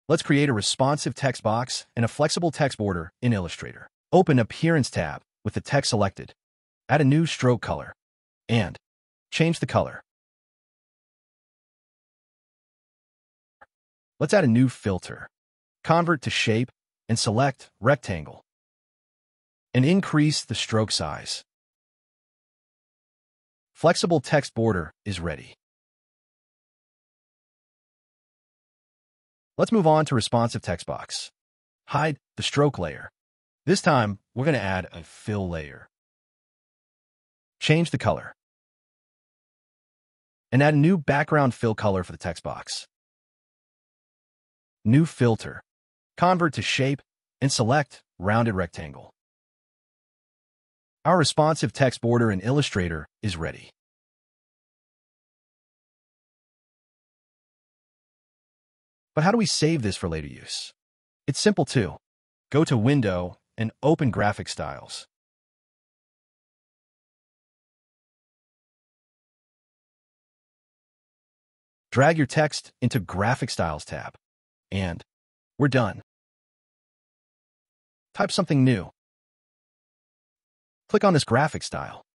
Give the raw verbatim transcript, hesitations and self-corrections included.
Let's create a responsive text box and a flexible text border in Illustrator. Open Appearance tab with the text selected. Add a new stroke color and change the color. Let's add a new filter. Convert to shape and select rectangle and increase the stroke size. Flexible text border is ready. Let's move on to responsive text box. Hide the stroke layer. This time, we're going to add a fill layer. Change the color. And add a new background fill color for the text box. New filter. Convert to shape and select rounded rectangle. Our responsive text border in Illustrator is ready. But how do we save this for later use? It's simple too. Go to Window and open Graphic Styles. Drag your text into Graphic Styles tab. And we're done. Type something new. Click on this graphic style.